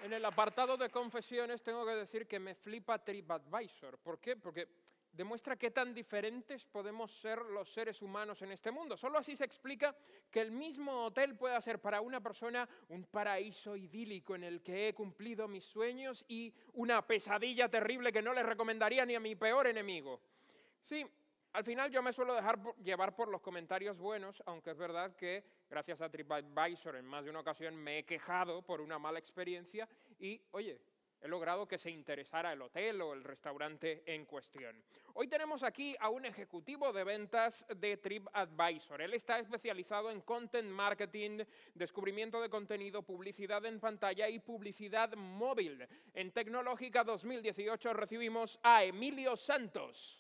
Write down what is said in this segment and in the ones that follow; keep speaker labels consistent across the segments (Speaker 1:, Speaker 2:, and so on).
Speaker 1: En el apartado de confesiones tengo que decir que me flipa TripAdvisor. ¿Por qué? Porque demuestra qué tan diferentes podemos ser los seres humanos en este mundo. Solo así se explica que el mismo hotel pueda ser para una persona un paraíso idílico en el que he cumplido mis sueños y una pesadilla terrible que no le recomendaría ni a mi peor enemigo. Sí, al final yo me suelo dejar llevar por los comentarios buenos, aunque es verdad que gracias a TripAdvisor en más de una ocasión me he quejado por una mala experiencia y, oye, he logrado que se interesara el hotel o el restaurante en cuestión. Hoy tenemos aquí a un ejecutivo de ventas de TripAdvisor. Él está especializado en content marketing, descubrimiento de contenido, publicidad en pantalla y publicidad móvil. En Tecnológica 2018 recibimos a Emilio Santos.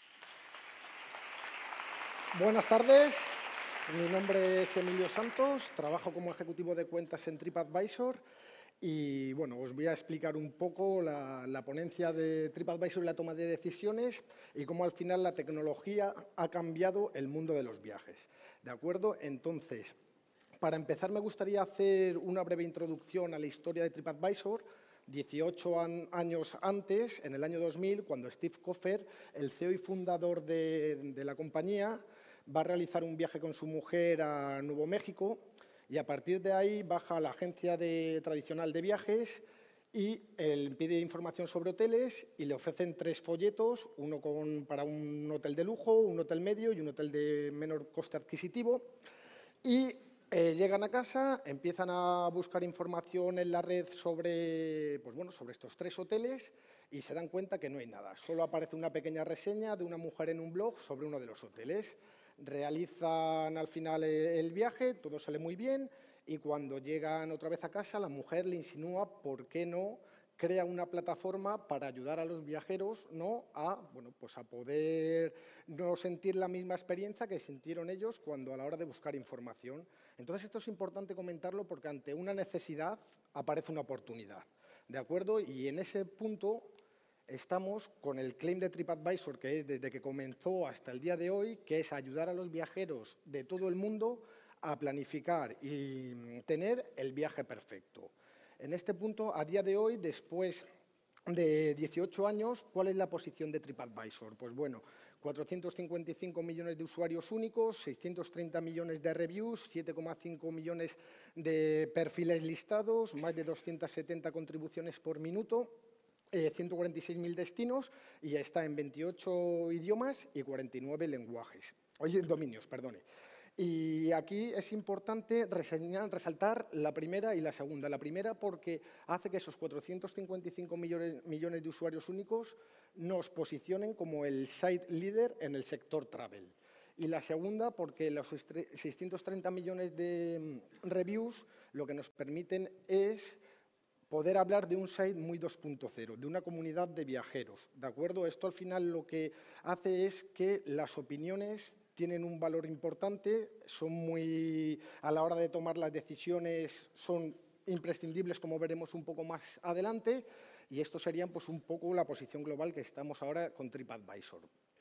Speaker 2: Buenas tardes, mi nombre es Emilio Santos, trabajo como ejecutivo de cuentas en TripAdvisor y bueno, os voy a explicar un poco la ponencia de TripAdvisor y la toma de decisiones y cómo al final la tecnología ha cambiado el mundo de los viajes. ¿De acuerdo? Entonces, para empezar me gustaría hacer una breve introducción a la historia de TripAdvisor. 18 años antes, en el año 2000, cuando Steve Kofer, el CEO y fundador de la compañía, va a realizar un viaje con su mujer a Nuevo México y a partir de ahí baja a la agencia tradicional de viajes y él pide información sobre hoteles y le ofrecen 3 folletos, uno para un hotel de lujo, un hotel medio y un hotel de menor coste adquisitivo. Y llegan a casa, empiezan a buscar información en la red sobre, sobre estos 3 hoteles y se dan cuenta que no hay nada. Solo aparece una pequeña reseña de una mujer en un blog sobre uno de los hoteles. Realizan al final el viaje, todo sale muy bien y cuando llegan otra vez a casa la mujer le insinúa por qué no crea una plataforma para ayudar a los viajeros a poder no sentir la misma experiencia que sintieron ellos cuando a la hora de buscar información. Entonces, esto es importante comentarlo porque ante una necesidad aparece una oportunidad, ¿de acuerdo? Y en ese punto estamos con el claim de TripAdvisor, que es desde que comenzó hasta el día de hoy, que es ayudar a los viajeros de todo el mundo a planificar y tener el viaje perfecto. En este punto, a día de hoy, después de 18 años, ¿cuál es la posición de TripAdvisor? Pues bueno, 455 millones de usuarios únicos, 630 millones de reviews, 7,5 millones de perfiles listados, más de 270 contribuciones por minuto, 146.000 destinos y está en 28 idiomas y 49 dominios, perdone. Y aquí es importante resaltar la primera y la segunda. La primera porque hace que esos 455 millones de usuarios únicos nos posicionen como el site líder en el sector travel. Y la segunda porque los 630 millones de reviews lo que nos permiten es poder hablar de un site muy 2.0, de una comunidad de viajeros, ¿de acuerdo? Esto al final lo que hace es que las opiniones tienen un valor importante, a la hora de tomar las decisiones son imprescindibles, como veremos un poco más adelante, y esto sería pues, un poco la posición global que estamos ahora con TripAdvisor.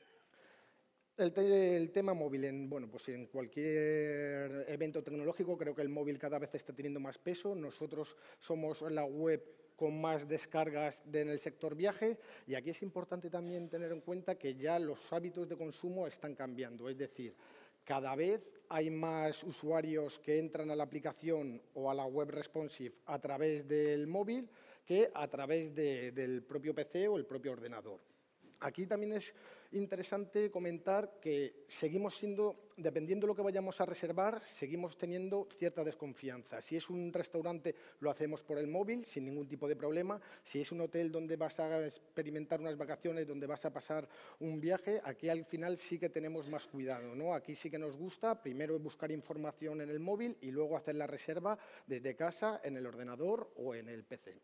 Speaker 2: El tema móvil, en cualquier evento tecnológico, creo que el móvil cada vez está teniendo más peso. Nosotros somos la web con más descargas en el sector viaje y aquí es importante también tener en cuenta que ya los hábitos de consumo están cambiando. Es decir, cada vez hay más usuarios que entran a la aplicación o a la web responsive a través del móvil que a través del propio PC o el propio ordenador. Aquí también es interesante comentar que seguimos siendo, dependiendo de lo que vayamos a reservar, seguimos teniendo cierta desconfianza. Si es un restaurante, lo hacemos por el móvil, sin ningún tipo de problema. Si es un hotel donde vas a experimentar unas vacaciones, donde vas a pasar un viaje, aquí al final sí que tenemos más cuidado, ¿no? Aquí sí que nos gusta, primero buscar información en el móvil y luego hacer la reserva desde casa, en el ordenador o en el PC.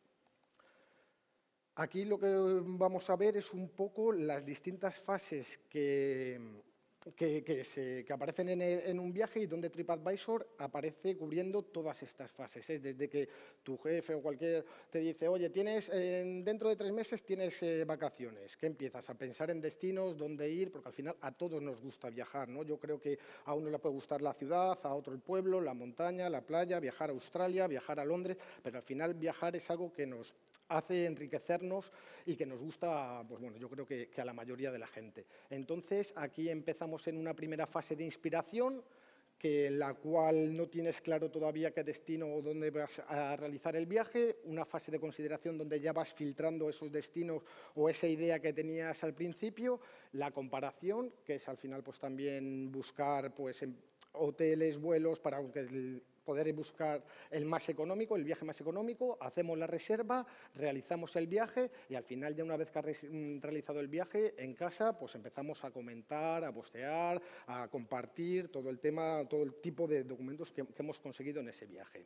Speaker 2: Aquí lo que vamos a ver es un poco las distintas fases que que aparecen en un viaje y donde TripAdvisor aparece cubriendo todas estas fases. Desde que tu jefe o cualquier te dice, oye, dentro de 3 meses tienes vacaciones, que empiezas a pensar en destinos, dónde ir, porque al final a todos nos gusta viajar, ¿no? Yo creo que a uno le puede gustar la ciudad, a otro el pueblo, la montaña, la playa, viajar a Australia, viajar a Londres, pero al final viajar es algo que nos hace enriquecernos y que nos gusta, pues bueno, yo creo que a la mayoría de la gente. Entonces, aquí empezamos en una primera fase de inspiración, en la cual no tienes claro todavía qué destino o dónde vas a realizar el viaje, una fase de consideración donde ya vas filtrando esos destinos o esa idea que tenías al principio, la comparación, que es al final pues también buscar pues, hoteles, vuelos, para poder buscar el más económico, el viaje más económico, hacemos la reserva, realizamos el viaje y al final, ya una vez que has realizado el viaje en casa, pues empezamos a comentar, a postear, a compartir todo el tema, todo el tipo de documentos que hemos conseguido en ese viaje.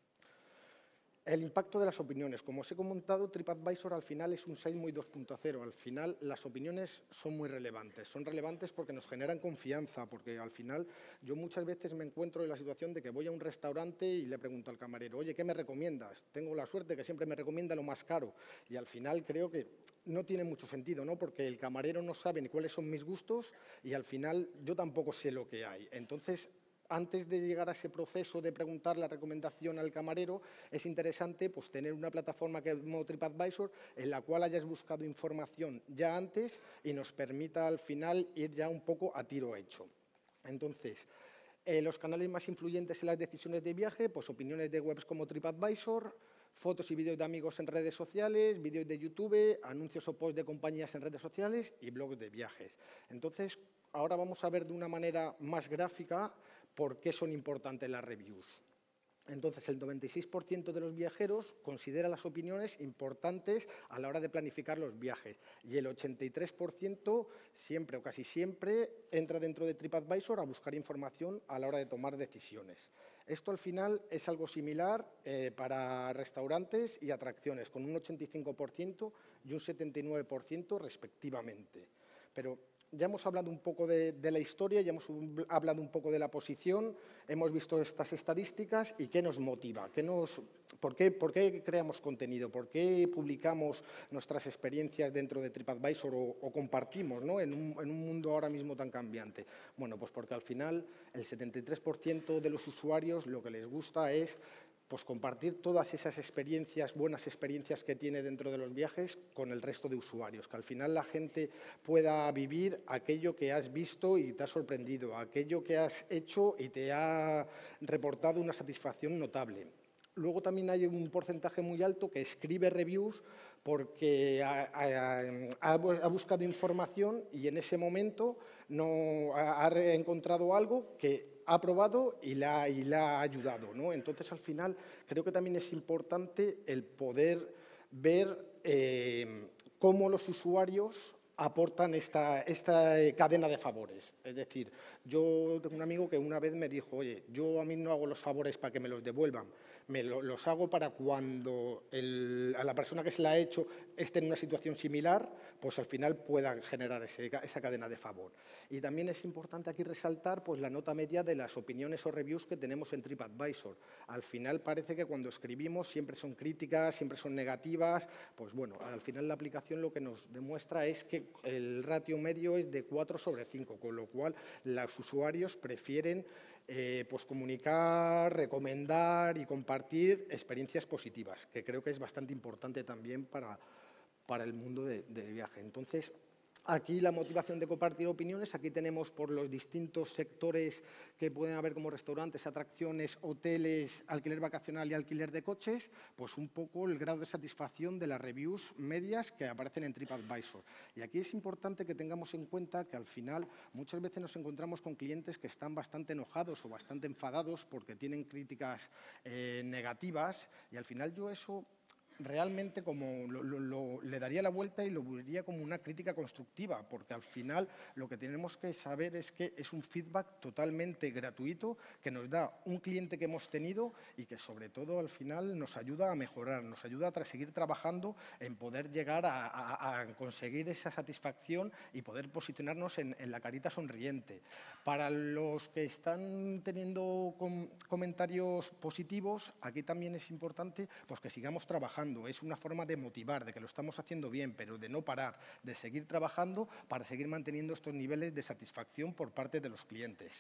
Speaker 2: El impacto de las opiniones. Como os he comentado, TripAdvisor al final es un site muy 2.0. Al final las opiniones son muy relevantes. Son relevantes porque nos generan confianza, porque al final yo muchas veces me encuentro en la situación de que voy a un restaurante y le pregunto al camarero, oye, ¿qué me recomiendas? Tengo la suerte que siempre me recomienda lo más caro. Y al final creo que no tiene mucho sentido, ¿no? Porque el camarero no sabe ni cuáles son mis gustos y al final yo tampoco sé lo que hay. Entonces, antes de llegar a ese proceso de preguntar la recomendación al camarero, es interesante pues, tener una plataforma como TripAdvisor en la cual hayas buscado información ya antes y nos permita al final ir ya un poco a tiro hecho. Entonces, los canales más influyentes en las decisiones de viaje, pues opiniones de webs como TripAdvisor, fotos y vídeos de amigos en redes sociales, vídeos de YouTube, anuncios o posts de compañías en redes sociales y blogs de viajes. Entonces, ahora vamos a ver de una manera más gráfica por qué son importantes las reviews. Entonces, el 96% de los viajeros considera las opiniones importantes a la hora de planificar los viajes y el 83% siempre o casi siempre entra dentro de TripAdvisor a buscar información a la hora de tomar decisiones. Esto al final es algo similar para restaurantes y atracciones, con un 85% y un 79% respectivamente. Pero ya hemos hablado un poco de la historia, ya hemos hablado un poco de la posición, hemos visto estas estadísticas y qué nos motiva, por qué creamos contenido, por qué publicamos nuestras experiencias dentro de TripAdvisor o compartimos, ¿no? en un mundo ahora mismo tan cambiante. Bueno, pues porque al final el 73% de los usuarios lo que les gusta es pues compartir todas esas experiencias, buenas experiencias que tiene dentro de los viajes con el resto de usuarios, que al final la gente pueda vivir aquello que has visto y te ha sorprendido, aquello que has hecho y te ha reportado una satisfacción notable. Luego también hay un porcentaje muy alto que escribe reviews porque ha buscado información y en ese momento no ha encontrado algo que ha probado y la ha ayudado, ¿no? Entonces, al final, creo que también es importante el poder ver cómo los usuarios aportan esta cadena de favores. Es decir, yo tengo un amigo que una vez me dijo, oye, yo a mí no hago los favores para que me los devuelvan, los hago para cuando a la persona que se la ha hecho esté en una situación similar, pues al final pueda generar esa cadena de favor. Y también es importante aquí resaltar pues, la nota media de las opiniones o reviews que tenemos en TripAdvisor. Al final parece que cuando escribimos siempre son críticas, siempre son negativas. Pues bueno, al final la aplicación lo que nos demuestra es que el ratio medio es de 4/5, con lo cual los usuarios prefieren pues comunicar, recomendar y compartir experiencias positivas, que creo que es bastante importante también para el mundo del viaje. Entonces, aquí la motivación de compartir opiniones, aquí tenemos por los distintos sectores que pueden haber como restaurantes, atracciones, hoteles, alquiler vacacional y alquiler de coches, pues un poco el grado de satisfacción de las reviews medias que aparecen en TripAdvisor. Y aquí es importante que tengamos en cuenta que al final muchas veces nos encontramos con clientes que están bastante enojados o bastante enfadados porque tienen críticas negativas y al final yo eso realmente le daría la vuelta y lo vería como una crítica constructiva, porque al final lo que tenemos que saber es que es un feedback totalmente gratuito que nos da un cliente que hemos tenido y que sobre todo al final nos ayuda a mejorar, nos ayuda a seguir trabajando en poder llegar a conseguir esa satisfacción y poder posicionarnos en la carita sonriente. Para los que están teniendo comentarios positivos, aquí también es importante pues, que sigamos trabajando. Es una forma de motivar, de que lo estamos haciendo bien, pero de no parar, de seguir trabajando para seguir manteniendo estos niveles de satisfacción por parte de los clientes.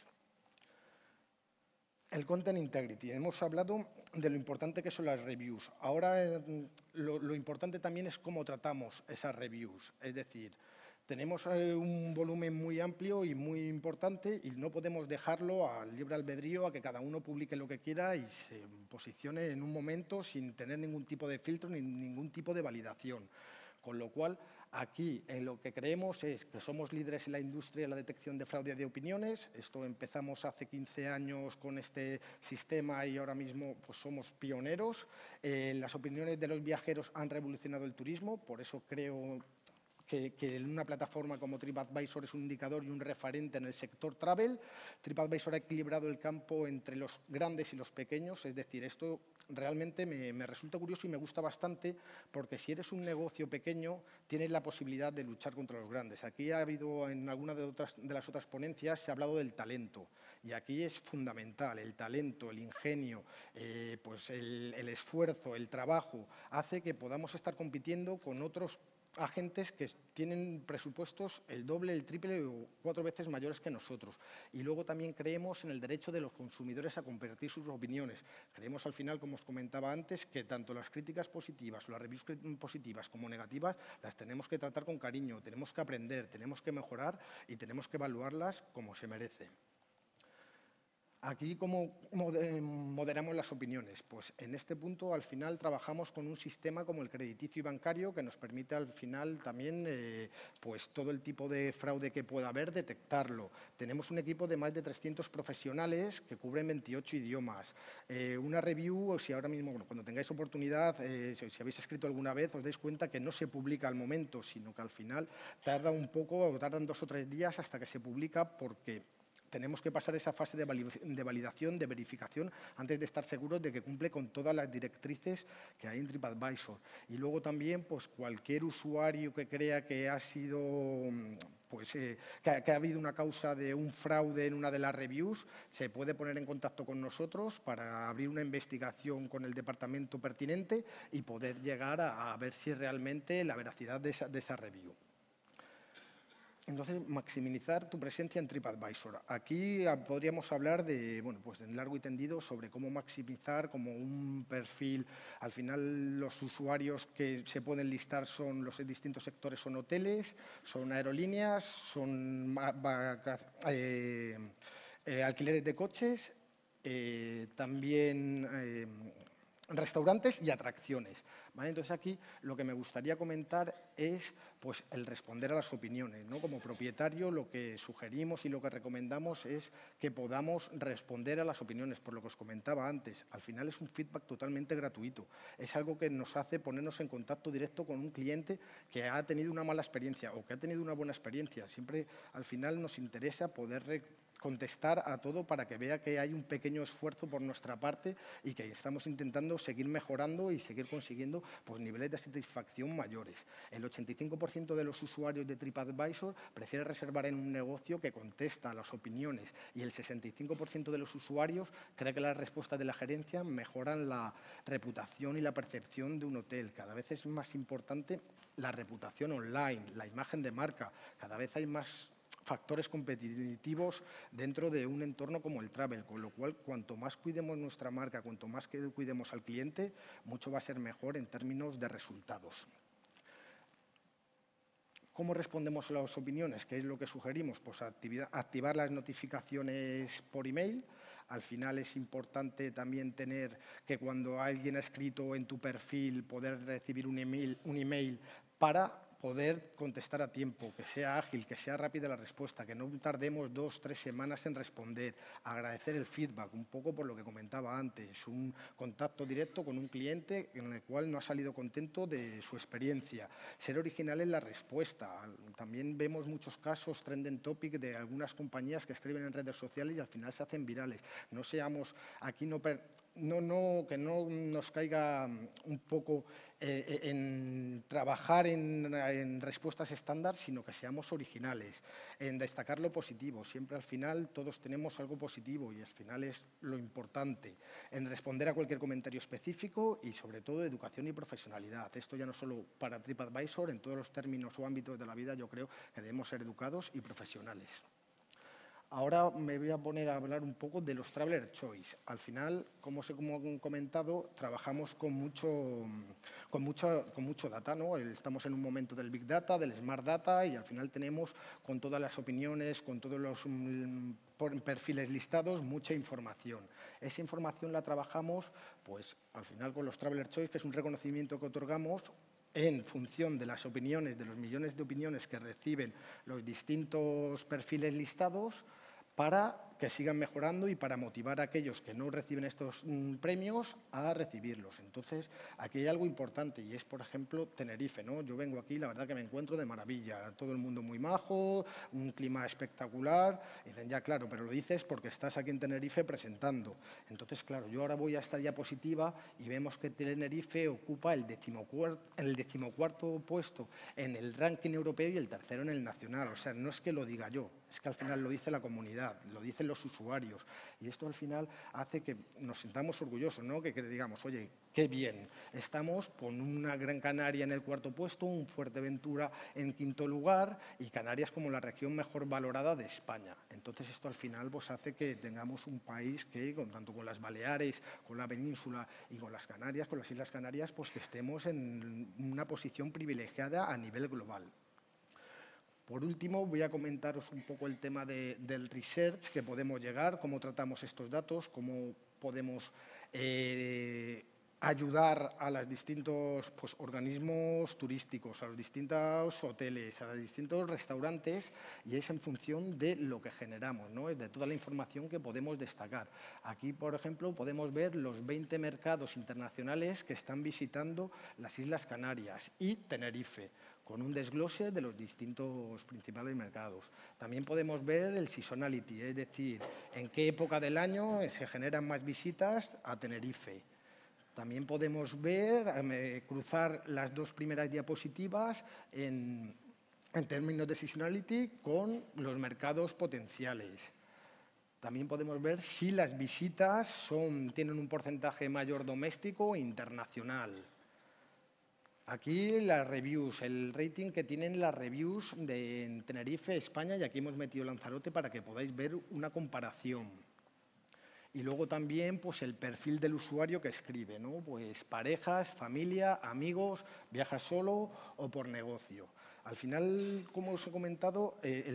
Speaker 2: El Content Integrity. Hemos hablado de lo importante que son las reviews. Ahora lo importante también es cómo tratamos esas reviews. Es decir, tenemos un volumen muy amplio y muy importante y no podemos dejarlo al libre albedrío, a que cada uno publique lo que quiera y se posicione en un momento sin tener ningún tipo de filtro ni ningún tipo de validación. Con lo cual, aquí en lo que creemos es que somos líderes en la industria de la detección de fraude de opiniones. Esto empezamos hace 15 años con este sistema y ahora mismo pues, somos pioneros. Las opiniones de los viajeros han revolucionado el turismo, por eso creo que en una plataforma como TripAdvisor es un indicador y un referente en el sector travel. TripAdvisor ha equilibrado el campo entre los grandes y los pequeños, es decir, esto realmente me resulta curioso y me gusta bastante porque si eres un negocio pequeño tienes la posibilidad de luchar contra los grandes. Aquí ha habido en alguna de las otras ponencias se ha hablado del talento y aquí es fundamental el talento, el ingenio, pues el esfuerzo, el trabajo hace que podamos estar compitiendo con otros agentes que tienen presupuestos el doble, el triple o 4 veces mayores que nosotros. Y luego también creemos en el derecho de los consumidores a compartir sus opiniones. Creemos al final, como os comentaba antes, que tanto las críticas positivas o las reviews positivas como negativas las tenemos que tratar con cariño, tenemos que aprender, tenemos que mejorar y tenemos que evaluarlas como se merece. Aquí, ¿cómo moderamos las opiniones? Pues en este punto, al final, trabajamos con un sistema como el crediticio y bancario que nos permite, al final, también pues, todo el tipo de fraude que pueda haber, detectarlo. Tenemos un equipo de más de 300 profesionales que cubren 28 idiomas. Una review, si ahora mismo, bueno, cuando tengáis oportunidad, si habéis escrito alguna vez, os dais cuenta que no se publica al momento, sino que al final tarda un poco, tardan 2 o 3 días hasta que se publica porque tenemos que pasar esa fase de validación, de verificación, antes de estar seguros de que cumple con todas las directrices que hay en TripAdvisor. Y luego también, pues cualquier usuario que crea que ha sido, pues, que ha habido una causa de un fraude en una de las reviews, se puede poner en contacto con nosotros para abrir una investigación con el departamento pertinente y poder llegar a ver si realmente la veracidad de esa review. Entonces, maximizar tu presencia en TripAdvisor. Aquí podríamos hablar de, bueno, pues en largo y tendido sobre cómo maximizar como un perfil. Al final, los usuarios que se pueden listar son los distintos sectores, son hoteles, son aerolíneas, son alquileres de coches, también restaurantes y atracciones. ¿Vale? Entonces, aquí lo que me gustaría comentar es pues, el responder a las opiniones, ¿no? Como propietario, lo que sugerimos y lo que recomendamos es que podamos responder a las opiniones, por lo que os comentaba antes. Al final es un feedback totalmente gratuito. Es algo que nos hace ponernos en contacto directo con un cliente que ha tenido una mala experiencia o que ha tenido una buena experiencia. Siempre, al final, nos interesa poder contestar a todo para que vea que hay un pequeño esfuerzo por nuestra parte y que estamos intentando seguir mejorando y seguir consiguiendo pues, niveles de satisfacción mayores. El 85% de los usuarios de TripAdvisor prefiere reservar en un negocio que contesta a las opiniones y el 65% de los usuarios cree que las respuestas de la gerencia mejoran la reputación y la percepción de un hotel. Cada vez es más importante la reputación online, la imagen de marca. Cada vez hay más factores competitivos dentro de un entorno como el travel, con lo cual, cuanto más cuidemos nuestra marca, cuanto más cuidemos al cliente, mucho va a ser mejor en términos de resultados. ¿Cómo respondemos a las opiniones? ¿Qué es lo que sugerimos? Pues activar las notificaciones por email. Al final es importante también tener que cuando alguien ha escrito en tu perfil poder recibir un email para poder contestar a tiempo, que sea ágil, que sea rápida la respuesta, que no tardemos 2 o 3 semanas en responder, agradecer el feedback, un poco por lo que comentaba antes, un contacto directo con un cliente en el cual no ha salido contento de su experiencia, ser original en la respuesta. También vemos muchos casos trending topic de algunas compañías que escriben en redes sociales y al final se hacen virales. No seamos aquí, que no nos caiga un poco en trabajar en respuestas estándar, sino que seamos originales, en destacar lo positivo. Siempre al final todos tenemos algo positivo y al final es lo importante, en responder a cualquier comentario específico y sobre todo educación y profesionalidad. Esto ya no solo para TripAdvisor, en todos los términos o ámbitos de la vida yo creo que debemos ser educados y profesionales. Ahora me voy a poner a hablar un poco de los Traveler Choice. Al final, como he comentado, trabajamos con mucho data, ¿no? Estamos en un momento del Big Data, del Smart Data y al final tenemos con todas las opiniones, con todos los perfiles listados, mucha información. Esa información la trabajamos, pues al final con los Traveler Choice, que es un reconocimiento que otorgamos en función de las opiniones, de los millones de opiniones que reciben los distintos perfiles listados, para que sigan mejorando y para motivar a aquellos que no reciben estos premios a recibirlos. Entonces, aquí hay algo importante y es, por ejemplo, Tenerife, ¿no? Yo vengo aquí, la verdad que me encuentro de maravilla, todo el mundo muy majo, un clima espectacular. Y dicen, ya claro, pero lo dices porque estás aquí en Tenerife presentando. Entonces, claro, yo ahora voy a esta diapositiva y vemos que Tenerife ocupa el decimocuarto puesto en el ranking europeo y el tercero en el nacional. O sea, no es que lo diga yo, es que al final lo dice la comunidad, lo dicen los usuarios. Y esto al final hace que nos sintamos orgullosos, ¿no? Que digamos, oye, qué bien, estamos con una Gran Canaria en el cuarto puesto, un Fuerteventura en quinto lugar y Canarias como la región mejor valorada de España. Entonces esto al final pues, hace que tengamos un país que, tanto con las Baleares, con la península y con las Canarias, con las Islas Canarias, pues que estemos en una posición privilegiada a nivel global. Por último, voy a comentaros un poco el tema del research, que podemos llegar, cómo tratamos estos datos, cómo podemos ayudar a los distintos organismos turísticos, a los distintos hoteles, a los distintos restaurantes, y es en función de lo que generamos, ¿no? Es de toda la información que podemos destacar. Aquí, por ejemplo, podemos ver los 20 mercados internacionales que están visitando las Islas Canarias y Tenerife, con un desglose de los distintos principales mercados. También podemos ver el seasonality, es decir, en qué época del año se generan más visitas a Tenerife. También podemos ver, cruzar las dos primeras diapositivas en términos de seasonality con los mercados potenciales. También podemos ver si las visitas tienen un porcentaje mayor doméstico e internacional. Aquí las reviews, el rating que tienen las reviews en Tenerife, España, y aquí hemos metido Lanzarote para que podáis ver una comparación. Y luego también pues, el perfil del usuario que escribe, ¿no? Pues parejas, familia, amigos, viaja solo o por negocio. Al final, como os he comentado,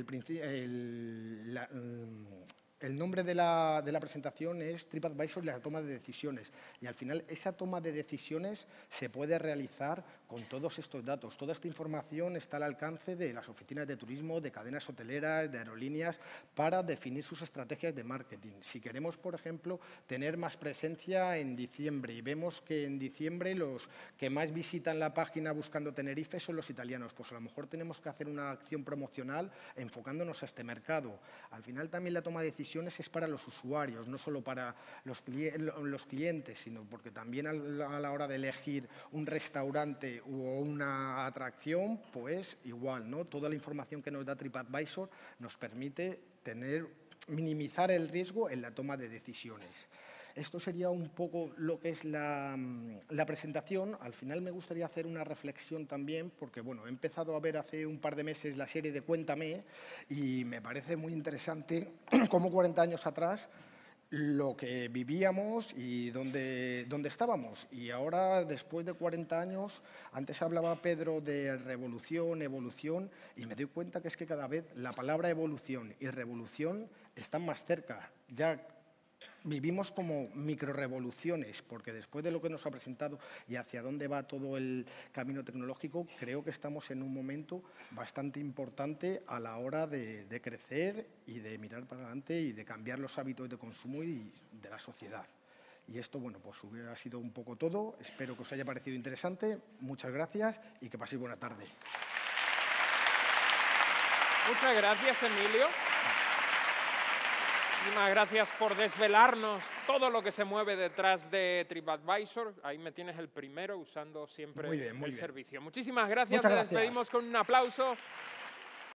Speaker 2: el nombre de la presentación es TripAdvisor y la toma de decisiones. Y al final esa toma de decisiones se puede realizar con todos estos datos. Toda esta información está al alcance de las oficinas de turismo, de cadenas hoteleras, de aerolíneas, para definir sus estrategias de marketing. Si queremos, por ejemplo, tener más presencia en diciembre y vemos que en diciembre los que más visitan la página buscando Tenerife son los italianos, pues a lo mejor tenemos que hacer una acción promocional enfocándonos a este mercado. Al final también la toma de decisiones es para los usuarios, no solo para los clientes, sino porque también a la hora de elegir un restaurante o una atracción, pues igual, ¿no? Toda la información que nos da TripAdvisor nos permite minimizar el riesgo en la toma de decisiones. Esto sería un poco lo que es la presentación. Al final me gustaría hacer una reflexión también, porque bueno, he empezado a ver hace un par de meses la serie de Cuéntame y me parece muy interesante cómo 40 años atrás lo que vivíamos y dónde estábamos. Y ahora, después de 40 años, antes hablaba Pedro de revolución, evolución, y me doy cuenta que es que cada vez la palabra evolución y revolución están más cerca. Ya vivimos como microrevoluciones, porque después de lo que nos ha presentado y hacia dónde va todo el camino tecnológico, creo que estamos en un momento bastante importante a la hora de crecer y de mirar para adelante y de cambiar los hábitos de consumo y de la sociedad. Y esto, bueno, pues hubiera sido un poco todo. Espero que os haya parecido interesante. Muchas gracias y que paséis buena tarde.
Speaker 1: Muchas gracias, Emilio. Muchísimas gracias por desvelarnos todo lo que se mueve detrás de TripAdvisor. Ahí me tienes el primero usando siempre
Speaker 2: Muy bien.
Speaker 1: servicio. Muchísimas gracias.
Speaker 2: Muchas
Speaker 1: Nos
Speaker 2: gracias.
Speaker 1: despedimos con un aplauso.